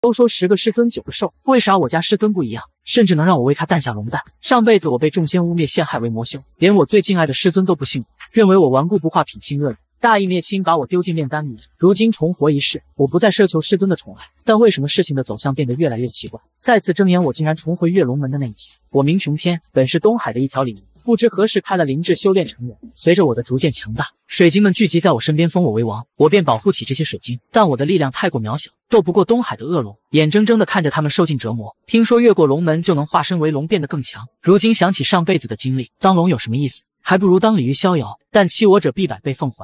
都说10个师尊9个兽，为啥我家师尊不一样，甚至能让我为他诞下龙蛋？上辈子我被众仙污蔑陷害为魔修，连我最敬爱的师尊都不信我，认为我顽固不化、品性恶劣，大义灭亲，把我丢进炼丹炉。如今重活一世，我不再奢求师尊的宠爱，但为什么事情的走向变得越来越奇怪？再次睁眼，我竟然重回跃龙门的那一天。我名琼天，本是东海的一条鲤鱼，不知何时开了灵智，修炼成人。随着我的逐渐强大，水晶们聚集在我身边，封我为王，我便保护起这些水晶。但我的力量太过渺小，斗不过东海的恶龙，眼睁睁地看着他们受尽折磨。听说越过龙门就能化身为龙，变得更强。如今想起上辈子的经历，当龙有什么意思？还不如当鲤鱼逍遥。但欺我者必百倍奉还。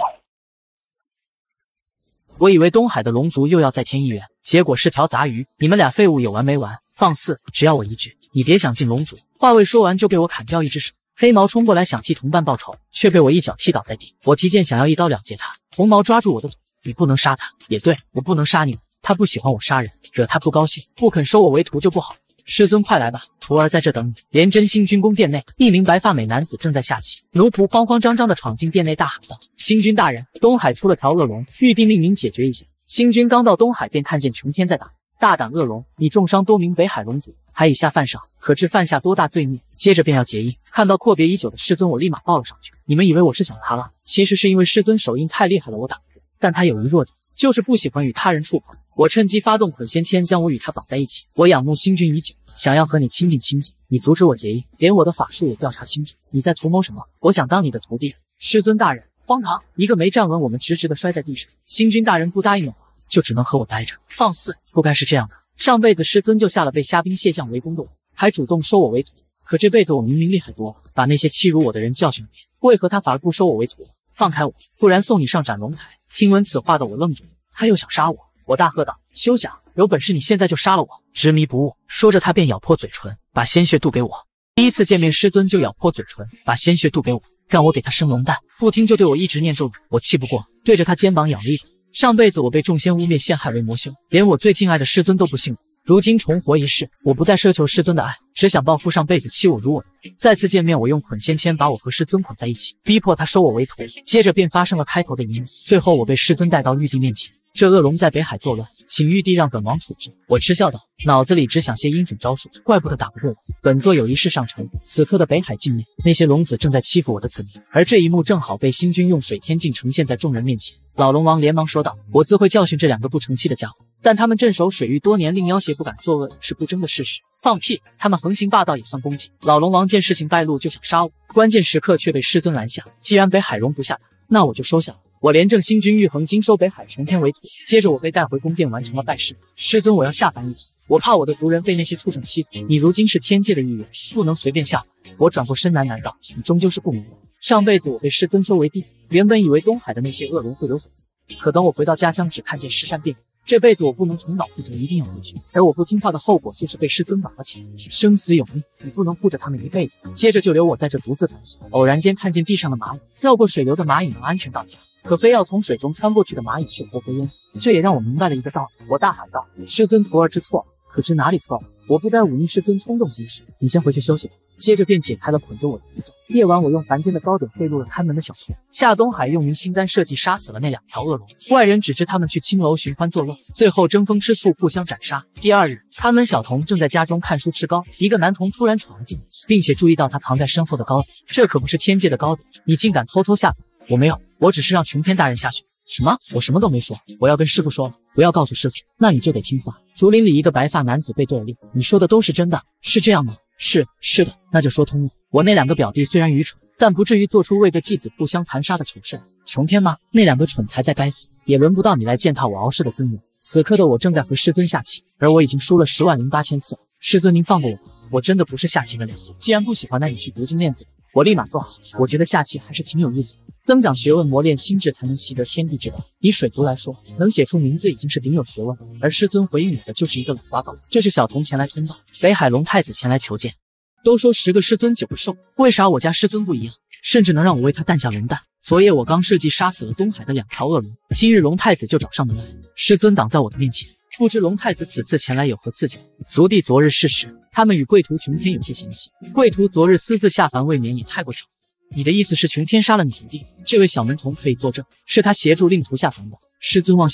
我以为东海的龙族又要再添一员，结果是条杂鱼。你们俩废物有完没完？放肆！只要我一句，你别想进龙族。话未说完，就被我砍掉一只手。黑毛冲过来想替同伴报仇，却被我一脚踢倒在地。我提剑想要一刀了结他，红毛抓住我的腿，你不能杀他。也对，我不能杀你们。他不喜欢我杀人，惹他不高兴，不肯收我为徒就不好。师尊快来吧，徒儿在这等你。廉贞星君宫殿内，一名白发美男子正在下棋，奴仆慌慌张张地闯进殿内，大喊道：星君大人，东海出了条恶龙，玉帝命您解决一下。星君刚到东海，便看见琼天在打。大胆恶龙，你重伤多名北海龙族，还以下犯上，可知犯下多大罪孽？接着便要结印。看到阔别已久的师尊，我立马抱了上去。你们以为我是想他了，其实是因为师尊手印太厉害了，我打不过。但他有一弱点，就是不喜欢与他人触碰。我趁机发动捆仙签，将我与他绑在一起。我仰慕星君已久，想要和你亲近亲近，你阻止我结印，连我的法术也调查清楚。你在图谋什么？我想当你的徒弟。师尊大人，荒唐！一个没站稳，我们直直地摔在地上。星君大人不答应的话，就只能和我待着。放肆！不该是这样的。上辈子师尊就下了被虾兵蟹将围攻的我，还主动收我为徒。可这辈子我明明厉害多了，把那些欺辱我的人教训了遍，为何他反而不收我为徒？放开我，不然送你上斩龙台。听闻此话的我愣住了，他又想杀我。我大喝道：休想！有本事你现在就杀了我！执迷不悟。说着他便咬破嘴唇，把鲜血渡给我。第一次见面，师尊就咬破嘴唇，把鲜血渡给我，让我给他生龙蛋。不听就对我一直念咒语，我气不过，对着他肩膀咬了一口。上辈子我被众仙污蔑陷害为魔修，连我最敬爱的师尊都不信我。如今重活一世，我不再奢求师尊的爱，只想报复上辈子欺我辱我的人。再次见面，我用捆仙签把我和师尊捆在一起，逼迫他收我为徒。接着便发生了开头的一幕，最后我被师尊带到玉帝面前。这恶龙在北海作乱，请玉帝让本王处置。我嗤笑道，脑子里只想些阴损招数，怪不得打不过我。本座有一事上呈。此刻的北海境内，那些龙子正在欺负我的子民，而这一幕正好被星君用水天镜呈现在众人面前。老龙王连忙说道，我自会教训这2个不成器的家伙，但他们镇守水域多年，令妖邪不敢作恶是不争的事实。放屁！他们横行霸道也算攻击。老龙王见事情败露，就想杀我，关键时刻却被师尊拦下。既然北海容不下他，那我就收下了。我廉政星君玉衡金收北海琼天为徒，接着我被带回宫殿，完成了拜师。师尊，我要下凡一体，我怕我的族人被那些畜生欺负。你如今是天界的一员，不能随便下凡。我转过身喃喃道，你终究是不明白，上辈子我被师尊收为弟子，原本以为东海的那些恶龙会有所责，可等我回到家乡，只看见尸山遍野。这辈子我不能重蹈覆辙，一定要回去。而我不听话的后果就是被师尊绑了起来，生死有命，你不能护着他们一辈子。接着就留我在这独自反省。偶然间看见地上的蚂蚁，绕过水流的蚂蚁能安全到家，可非要从水中穿过去的蚂蚁却活活淹死。这也让我明白了一个道理。我大喊道，师尊徒儿知错，可知哪里错了？我不该忤逆师尊，冲动行事。你先回去休息吧。接着便解开了捆着我的符咒。夜晚，我用凡间的糕点贿赂了看门的小童，下东海用明心丹设计杀死了那2条恶龙。外人只知他们去青楼寻欢作乐，最后争风吃醋，互相斩杀。第2日，看门小童正在家中看书吃糕，一个男童突然闯了进来，并且注意到他藏在身后的糕点。这可不是天界的糕点，你竟敢偷偷下凡！我没有，我只是让琼天大人下去。什么？我什么都没说。我要跟师傅说了，不要告诉师傅。那你就得听话。竹林里一个白发男子背对了令，你说的都是真的，是这样吗？是的，那就说通了。我那2个表弟虽然愚蠢，但不至于做出为个继子互相残杀的丑事。琼天吗？那2个蠢材在该死，也轮不到你来践踏我傲视的尊严。此刻的我正在和师尊下棋，而我已经输了108000次了。师尊，您放过我，我真的不是下棋的料。既然不喜欢，那你去读经练字。我立马做好。我觉得下棋还是挺有意思的，增长学问，磨练心智，才能习得天地之道。以水族来说，能写出名字已经是顶有学问了，而师尊回应我的就是一个懒瓜狗。这是小童前来通报，北海龙太子前来求见。都说10个师尊9个兽，为啥我家师尊不一样，甚至能让我为他诞下龙蛋？昨夜我刚设计杀死了东海的2条恶龙，今日龙太子就找上门来，师尊挡在我的面前。不知龙太子此次前来有何赐教？族弟昨日事时，他们与贵徒琼天有些嫌隙，贵徒昨日私自下凡，未免也太过巧。你的意思是琼天杀了你徒弟？这位小门童可以作证，是他协助令徒下凡的。师尊望向我，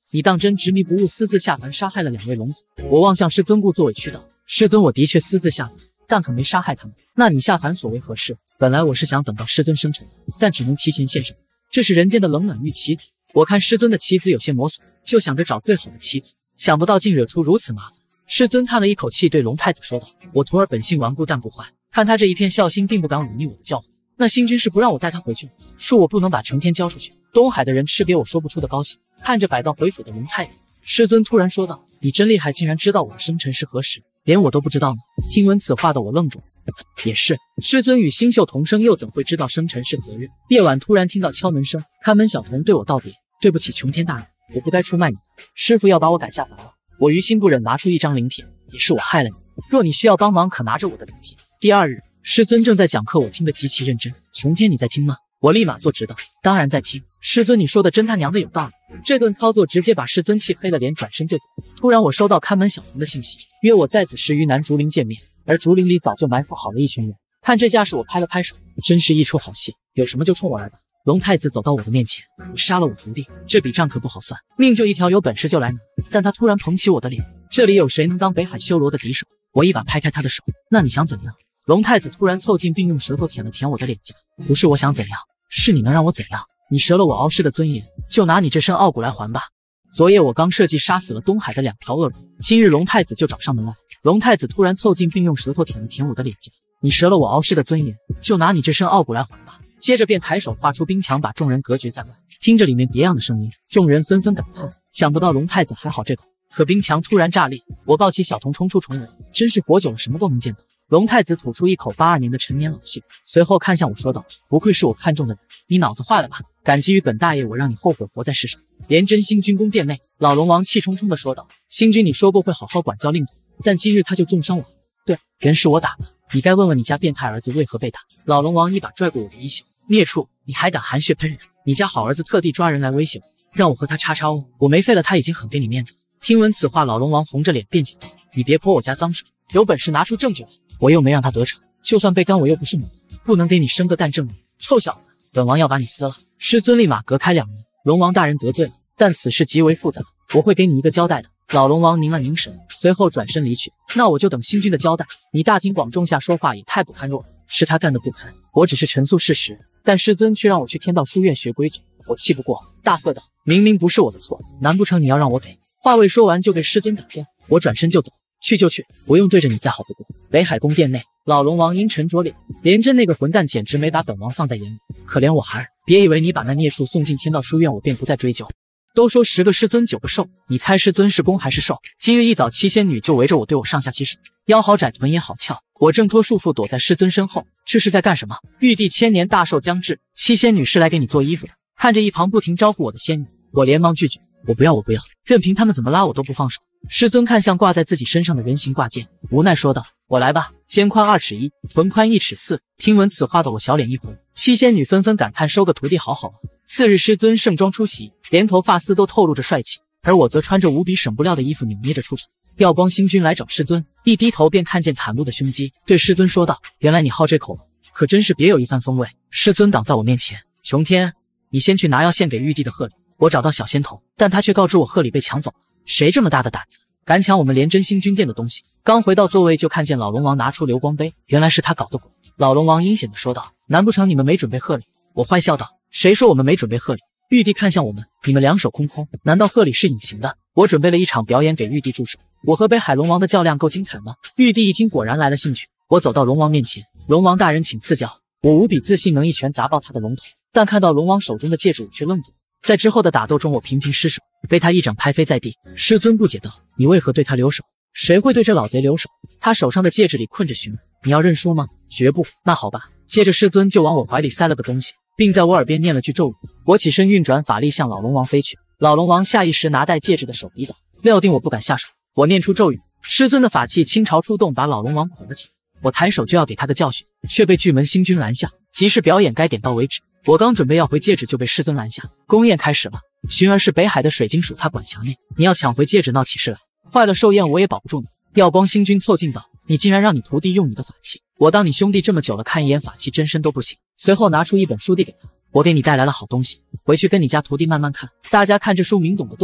你当真执迷不悟，私自下凡杀害了2位龙子？我望向师尊故作委屈道：师尊，我的确私自下凡，但可没杀害他们。那你下凡所为何事？本来我是想等到师尊生辰，但只能提前现身。这是人间的冷暖玉棋子，我看师尊的棋子有些磨损，就想着找最好的棋子，想不到竟惹出如此麻烦。师尊叹了一口气，对龙太子说道：我徒儿本性顽固但不坏，看他这一片孝心，并不敢忤逆我的教诲。那星君是不让我带他回去的，恕我不能把琼天交出去。东海的人吃给我说不出的高兴。看着摆到回府的龙太子，师尊突然说道：你真厉害，竟然知道我的生辰是何时，连我都不知道呢。听闻此话的我愣住了。也是，师尊与星宿同生，又怎会知道生辰是何日？夜晚突然听到敲门声，看门小童对我道别：对不起，琼天大人，我不该出卖你，师父要把我赶下凡了。我于心不忍，拿出一张灵帖，也是我害了你，若你需要帮忙，可拿着我的灵帖。第2日，师尊正在讲课，我听得极其认真。琼天，你在听吗？我立马坐直道：当然在听。师尊，你说的真他娘的有道理。这顿操作直接把师尊气黑了脸，转身就走。突然我收到看门小童的信息，约我在子时于南竹林见面，而竹林里早就埋伏好了一群人。看这架势，我拍了拍手，真是一出好戏，有什么就冲我来吧。龙太子走到我的面前：你杀了我族弟，这笔账可不好算，命就一条，有本事就来拿。但他突然捧起我的脸：这里有谁能当北海修罗的敌手？我一把拍开他的手：那你想怎样？龙太子突然凑近，并用舌头舔了舔我的脸颊：不是我想怎样，是你能让我怎样？你折了我傲视的尊严，就拿你这身傲骨来还吧。昨夜我刚设计杀死了东海的2条恶龙，今日龙太子就找上门来。龙太子突然凑近，并用舌头舔了舔我的脸颊：你折了我傲视的尊严，就拿你这身傲骨来还吧。接着便抬手画出冰墙，把众人隔绝在外。听着里面别样的声音，众人纷纷感叹，想不到龙太子还好这口。可冰墙突然炸裂，我抱起小童冲出重围，真是活久了什么都能见到。龙太子吐出一口82年的陈年老血，随后看向我说道：不愧是我看中的人，你脑子坏了吧？感激于本大爷，我让你后悔活在世上。连真星君宫殿内，老龙王气冲冲地说道：星君，你说过会好好管教令徒，但今日他就重伤我了。对，人是我打的，你该问问你家变态儿子为何被打。老龙王一把拽过我的衣袖：孽畜，你还敢含血喷人？你家好儿子特地抓人来威胁我，让我和他叉叉哦。我没废了他，已经很给你面子了。听闻此话，老龙王红着脸辩解道：你别泼我家脏水，有本事拿出证据来。我又没让他得逞，就算被干我又不是母的，不能给你生个蛋证明。臭小子，本王要把你撕了。师尊立马隔开2人：龙王大人得罪了，但此事极为复杂，我会给你一个交代的。老龙王凝了凝神，随后转身离去。那我就等星君的交代。你大庭广众下说话也太不堪入耳，是他干的不堪，我只是陈述事实，但师尊却让我去天道书院学规矩，我气不过，大喝道：明明不是我的错，难不成你要让我给？话未说完就被师尊打断，我转身就走。去就去，不用对着你再好不过。北海宫殿内，老龙王阴沉着脸：连真那个混蛋简直没把本王放在眼里，可怜我孩儿，别以为你把那孽畜送进天道书院，我便不再追究。都说10个师尊9个兽，你猜师尊是攻还是受？今日一早7仙女就围着我对我上下其手，腰好窄，臀也好翘，我挣脱束缚躲在师尊身后，这是在干什么？玉帝千年大寿将至，7仙女是来给你做衣服的。看着一旁不停招呼我的仙女，我连忙拒绝：我不要，我不要，任凭他们怎么拉我都不放手。师尊看向挂在自己身上的人形挂件，无奈说道：我来吧。肩宽2尺1，臀宽1尺4。听闻此话的我小脸一红，7仙女纷纷感叹：收个徒弟好好啊。次日师尊盛装出席，连头发丝都透露着帅气，而我则穿着无比省不料的衣服扭捏着出场。耀光星君来找师尊，一低头便看见袒露的胸肌，对师尊说道：原来你好这口了，可真是别有一番风味。师尊挡在我面前：琼天，你先去拿药献给玉帝的贺礼。我找到小仙童，但他却告知我贺礼被抢走了。谁这么大的胆子，敢抢我们连真星君殿的东西？刚回到座位，就看见老龙王拿出流光杯，原来是他搞的鬼。老龙王阴险地说道：难不成你们没准备贺礼？我坏笑道：谁说我们没准备贺礼？玉帝看向我们：你们两手空空，难道贺礼是隐形的？我准备了一场表演给玉帝助手。我和北海龙王的较量够精彩吗？玉帝一听果然来了兴趣。我走到龙王面前：龙王大人请赐教。我无比自信能一拳砸爆他的龙头，但看到龙王手中的戒指我却愣住。在之后的打斗中，我频频失手，被他一掌拍飞在地。师尊不解道：你为何对他留手？谁会对这老贼留手？他手上的戒指里困着寻儿，你要认输吗？绝不。那好吧。接着师尊就往我怀里塞了个东西，并在我耳边念了句咒语。我起身运转法力向老龙王飞去。老龙王下意识拿戴戒指的手抵挡，料定我不敢下手。我念出咒语，师尊的法器倾巢出动，把老龙王捆了起来。我抬手就要给他个教训，却被巨门星君拦下。即是表演该点到为止。我刚准备要回戒指，就被师尊拦下。宫宴开始了，寻儿是北海的水晶属，他管辖内。你要抢回戒指，闹起事来，坏了寿宴我也保不住你。耀光星君凑近道：你竟然让你徒弟用你的法器，我当你兄弟这么久了，看一眼法器真身都不行。随后拿出一本书递给他：我给你带来了好东西，回去跟你家徒弟慢慢看。大家看这书，明懂的都懂，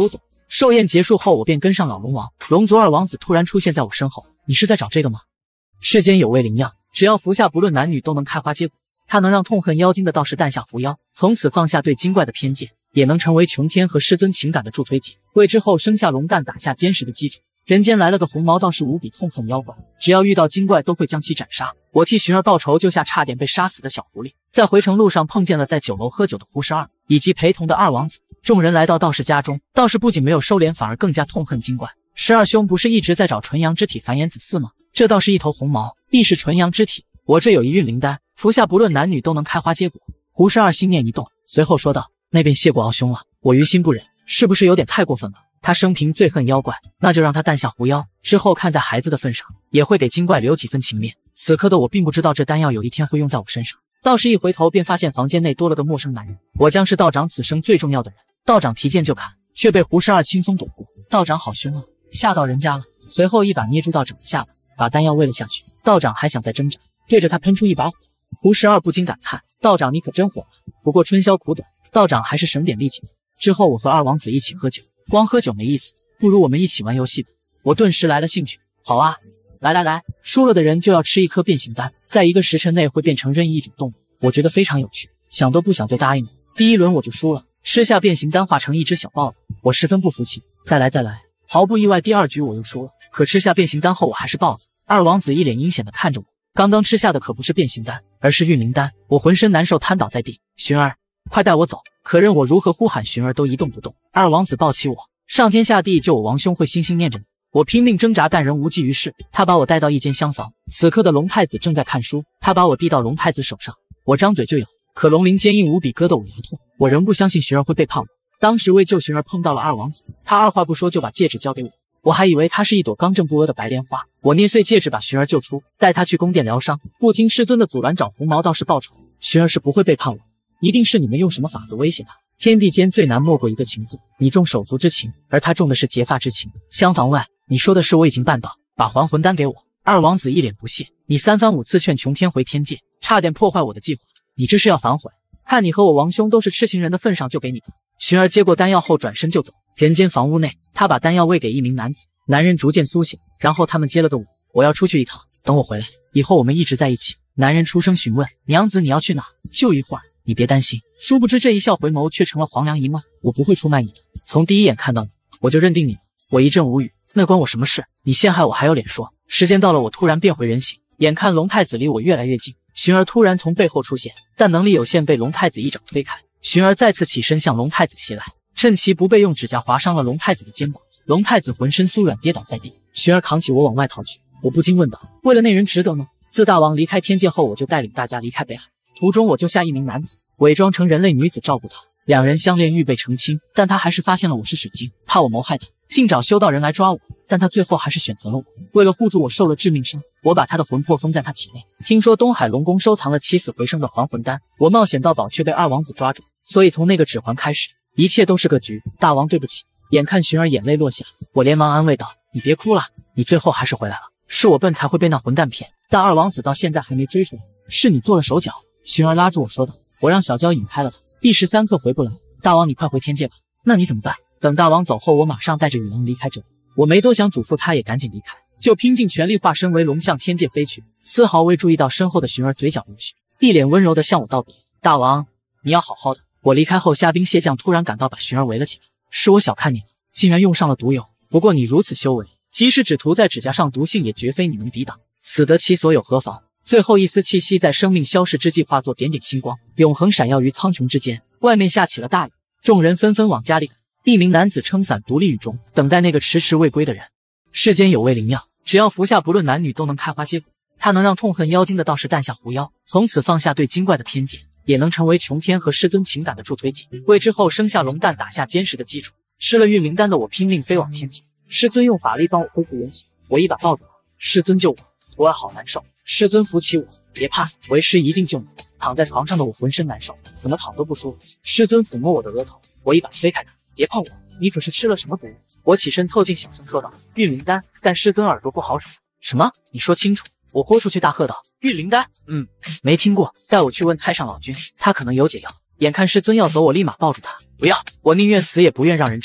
寿宴结束后，我便跟上老龙王。龙族二王子突然出现在我身后，你是在找这个吗？世间有味灵药，只要服下，不论男女都能开花结果。它能让痛恨妖精的道士诞下狐妖，从此放下对精怪的偏见，也能成为穷天和师尊情感的助推剂，为之后生下龙蛋打下坚实的基础。人间来了个红毛道士，无比痛恨妖怪，只要遇到精怪都会将其斩杀。我替寻儿报仇，救下差点被杀死的小狐狸。在回程路上碰见了在酒楼喝酒的胡十二以及陪同的二王子。众人来到道士家中，道士不仅没有收敛，反而更加痛恨精怪。十二兄不是一直在找纯阳之体繁衍子嗣吗？这倒是一头红毛，必是纯阳之体。我这有一运灵丹，服下不论男女都能开花结果。胡十二心念一动，随后说道：那便谢过敖兄了，我于心不忍，是不是有点太过分了？他生平最恨妖怪，那就让他诞下狐妖，之后看在孩子的份上，也会给精怪留几分情面。此刻的我并不知道这丹药有一天会用在我身上。道士一回头便发现房间内多了个陌生男人，我将是道长此生最重要的人。道长提剑就砍，却被胡十二轻松躲过。道长好凶啊，吓到人家了。随后一把捏住道长的下巴，把丹药喂了下去。道长还想再挣扎，对着他喷出一把火。胡十二不禁感叹：道长你可真火了。不过春宵苦短，道长还是省点力气。之后我和二王子一起喝酒，光喝酒没意思，不如我们一起玩游戏吧。我顿时来了兴趣。好啊，来，输了的人就要吃一颗变形丹，在1个时辰内会变成任意一种动物。我觉得非常有趣，想都不想就答应了。第一轮我就输了，吃下变形丹化成一只小豹子，我十分不服气。再来，毫不意外，第2局我又输了，可吃下变形丹后我还是豹子。二王子一脸阴险地看着我，刚刚吃下的可不是变形丹，而是运灵丹。我浑身难受，瘫倒在地。寻儿，快带我走！可任我如何呼喊，寻儿都一动不动。二王子抱起我，上天下地救我王兄会心心念着你。我拼命挣扎，但仍无济于事。他把我带到一间厢房，此刻的龙太子正在看书，他把我递到龙太子手上，我张嘴就咬，可龙鳞坚硬无比，割得我牙痛。我仍不相信寻儿会背叛我。当时为救寻儿碰到了二王子，他二话不说就把戒指交给我，我还以为它是一朵刚正不阿的白莲花。我捏碎戒指把寻儿救出，带他去宫殿疗伤，不听师尊的阻拦，找红毛道士报仇。寻儿是不会背叛我，一定是你们用什么法子威胁他。天地间最难莫过一个情字，你重手足之情，而他重的是结发之情。厢房外，你说的是我已经办到，把还魂丹给我。二王子一脸不屑，你3番5次劝琼天回天界，差点破坏我的计划，你这是要反悔？看你和我王兄都是痴情人的份上，就给你吧。寻儿接过丹药后转身就走。人间房屋内，他把丹药喂给一名男子，男人逐渐苏醒，然后他们接了个舞。我要出去一趟，等我回来，以后我们一直在一起。男人出声询问，娘子你要去哪？就一会儿，你别担心。殊不知这一笑回眸却成了黄粱一梦。我不会出卖你的，从第一眼看到你，我就认定你了。我一阵无语，那关我什么事？你陷害我还有脸说？时间到了，我突然变回人形，眼看龙太子离我越来越近，寻儿突然从背后出现，但能力有限，被龙太子一掌推开。寻儿再次起身向龙太子袭来，趁其不备，用指甲划伤了龙太子的肩膀。龙太子浑身酥软，跌倒在地。寻儿扛起我往外逃去，我不禁问道：为了那人值得吗？自大王离开天界后，我就带领大家离开北海，途中我救下一名男子，伪装成人类女子照顾他，两人相恋预备成亲，但他还是发现了我是水晶，怕我谋害他，竟找修道人来抓我，但他最后还是选择了我。为了护住我，受了致命伤，我把他的魂魄封在他体内。听说东海龙宫收藏了起死回生的还魂丹，我冒险盗宝却被二王子抓住，所以从那个指环开始，一切都是个局。大王对不起。眼看寻儿眼泪落下，我连忙安慰道：你别哭了，你最后还是回来了，是我笨才会被那混蛋骗，但二王子到现在还没追出来，是你做了手脚。寻儿拉住我说道：我让小娇引开了他，一时3刻回不来。大王你快回天界吧。那你怎么办？等大王走后，我马上带着雨狼离开这里。我没多想，嘱咐他也赶紧离开，就拼尽全力化身为龙向天界飞去，丝毫未注意到身后的寻儿嘴角流血，一脸温柔地向我道别。大王你要好好的。我离开后，虾兵蟹将突然赶到，把寻儿围了起来。是我小看你了，竟然用上了毒油，不过你如此修为，即使只涂在指甲上，毒性也绝非你能抵挡，死得其所有何妨？最后一丝气息在生命消逝之际化作点点星光，永恒闪耀于苍穹之间。外面下起了大雨，众人纷纷往家里赶。一名男子撑伞独立雨中，等待那个迟迟未归的人。世间有味灵药，只要服下，不论男女都能开花结果。它能让痛恨妖精的道士诞下狐妖，从此放下对精怪的偏见，也能成为穷天和师尊情感的助推剂，为之后生下龙蛋打下坚实的基础。吃了运灵丹的我拼命飞往天界，师尊用法力帮我恢复元气，我一把抱住他，师尊救我，我好难受。师尊扶起我，别怕，为师一定救你。躺在床上的我浑身难受，怎么躺都不舒服。师尊抚摸我的额头，我一把推开他，别碰我，你可是吃了什么毒？我起身凑近小声说道：运灵丹，但师尊耳朵不好使。什么？你说清楚。我豁出去大喝道：运灵丹？没听过，带我去问太上老君，他可能有解药。眼看师尊要走，我立马抱住他，不要，我宁愿死也不愿让人知道。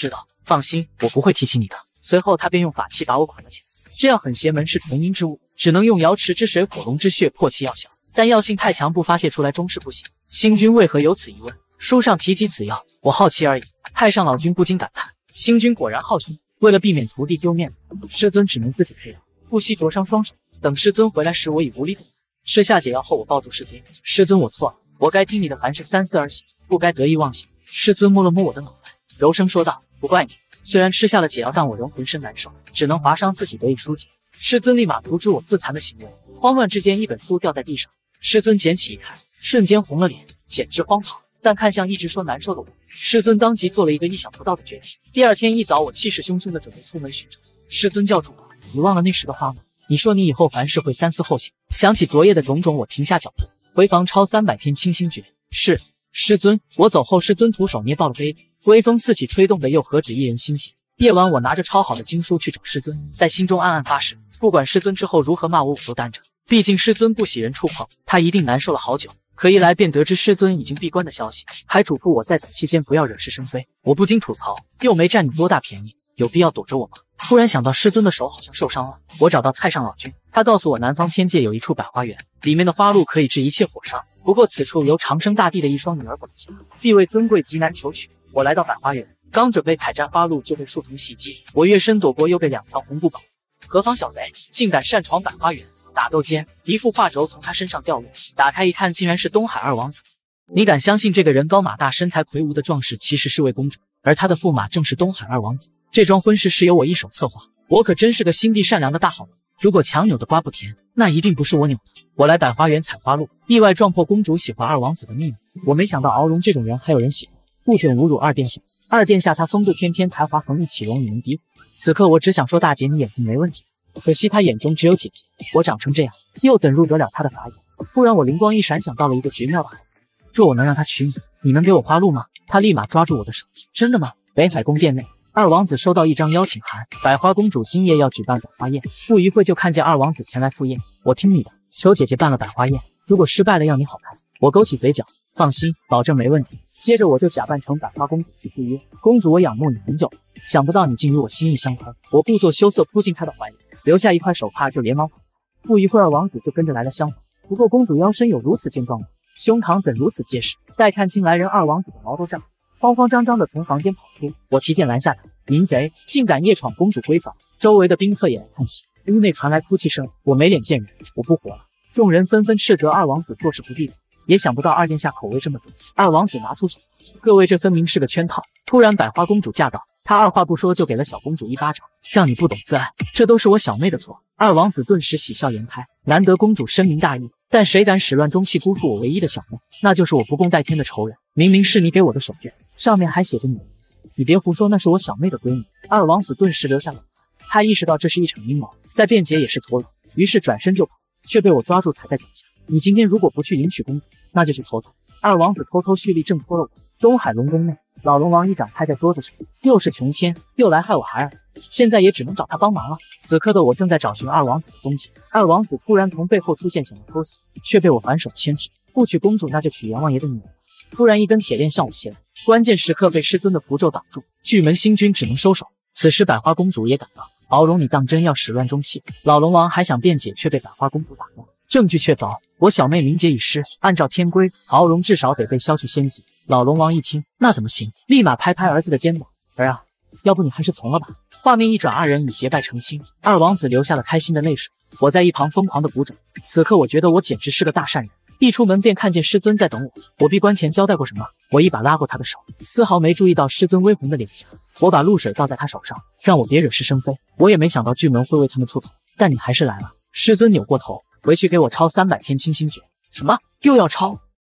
放心，我不会提起你的。随后他便用法器把我捆了起来，这样很邪门，是纯阴之物，只能用瑶池之水、火龙之血破其药效，但药性太强，不发泄出来终是不行。星君为何有此疑问？书上提及此药，我好奇而已。太上老君不禁感叹，星君果然好凶。为了避免徒弟丢面子，师尊只能自己配药，不惜灼伤双手。等师尊回来时，我已无力动弹。吃下解药后，我抱住师尊，师尊，我错了，我该听你的，凡事三思而行，不该得意忘形。师尊摸了摸我的脑袋，柔声说道，不怪你，虽然吃下了解药，但我仍浑身难受，只能划伤自己得以疏解。师尊立马阻止我自残的行为，慌乱之间，一本书掉在地上，师尊捡起一看，瞬间红了脸，简直荒唐。但看向一直说难受的我，师尊当即做了一个意想不到的决定。第二天一早，我气势汹汹地准备出门寻找师尊，叫住我，你忘了那时的话吗？你说你以后凡事会三思后行。想起昨夜的种种，我停下脚步，回房抄300篇清心诀。是，师尊。我走后，师尊徒手捏爆了杯子，微风四起，吹动的又何止一人心弦。夜晚，我拿着抄好的经书去找师尊，在心中暗暗发誓，不管师尊之后如何骂我，我都担着。毕竟师尊不喜人触碰，他一定难受了好久。可一来便得知师尊已经闭关的消息，还嘱咐我在此期间不要惹是生非。我不禁吐槽，又没占你多大便宜，有必要躲着我吗？突然想到师尊的手好像受伤了，我找到太上老君，他告诉我南方天界有一处百花园，里面的花露可以治一切火伤，不过此处由长生大帝的一双女儿管辖，地位尊贵，极难求取。我来到百花园，刚准备采摘花露，就被树丛袭击，我跃身躲过，又被2条红布绑。何方小贼，竟敢擅闯百花园！打斗间，一副画轴从他身上掉落，打开一看，竟然是东海二王子。你敢相信这个人高马大、身材魁梧的壮士其实是位公主，而他的驸马正是东海二王子？这桩婚事是由我一手策划，我可真是个心地善良的大好人。如果强扭的瓜不甜，那一定不是我扭的。我来百花园采花露，意外撞破公主喜欢二王子的秘密。我没想到敖荣这种人还有人喜欢，不准侮辱二殿下。二殿下他风度翩翩，才华横溢，岂容你们诋毁？此刻我只想说，大姐你眼睛没问题。可惜他眼中只有姐姐，我长成这样，又怎入得了他的法眼？突然我灵光一闪，想到了一个绝妙的法。若我能让他娶你，你能给我花露吗？他立马抓住我的手，真的吗？北海宫殿内，二王子收到一张邀请函，百花公主今夜要举办百花宴，不一会就看见二王子前来赴宴。我听你的，求姐姐办了百花宴，如果失败了要你好看。我勾起嘴角，放心，保证没问题。接着我就假扮成百花公主去赴约。公主，我仰慕你很久，想不到你竟与我心意相通。我故作羞涩扑进她的怀里，留下一块手帕就连忙跑。不一会儿，二王子就跟着来了相逢。不过公主腰身有如此健壮吗？胸膛怎如此结实？待看清来人，二王子的毛都炸，慌慌张张的从房间跑出。我提剑拦下他，淫贼竟敢夜闯公主闺房！周围的宾客也来看齐，屋内传来哭泣声。我没脸见人，我不活了！众人纷纷斥责二王子做事不地道，也想不到二殿下口味这么重。二王子拿出手，各位，这分明是个圈套。突然，百花公主驾到，他二话不说就给了小公主一巴掌，让你不懂自爱，这都是我小妹的错。二王子顿时喜笑颜开，难得公主深明大义，但谁敢始乱终弃，辜负我唯一的小妹，那就是我不共戴天的仇人。明明是你给我的手绢，上面还写着你的名字，你别胡说，那是我小妹的闺女。二王子顿时流下冷汗，他意识到这是一场阴谋，再辩解也是徒劳，于是转身就跑，却被我抓住踩在脚下。你今天如果不去迎娶公主，那就去投胎。二王子偷偷蓄力挣脱了我。东海龙宫内，老龙王一掌拍在桌子上，又是穷天，又来害我孩儿，现在也只能找他帮忙了。此刻的我正在找寻二王子的踪迹，二王子突然从背后出现，想要偷袭，却被我反手牵制。不娶公主，那就娶阎王爷的女儿。突然一根铁链向我袭来，关键时刻被师尊的符咒挡住，巨门星君只能收手。此时百花公主也赶到，敖荣，你当真要始乱终弃？老龙王还想辩解，却被百花公主打断，证据确凿，我小妹名节已失，按照天规，敖荣至少得被削去仙籍。老龙王一听，那怎么行？立马拍拍儿子的肩膀，儿啊，要不你还是从了吧。画面一转，二人已结拜成亲，二王子流下了开心的泪水。我在一旁疯狂的鼓掌，此刻我觉得我简直是个大善人。一出门便看见师尊在等我，我闭关前交代过什么？我一把拉过他的手，丝毫没注意到师尊微红的脸颊。我把露水倒在他手上，让我别惹是生非。我也没想到巨门会为他们出头，但你还是来了。师尊扭过头，回去给我抄300篇清心诀。什么？又要抄？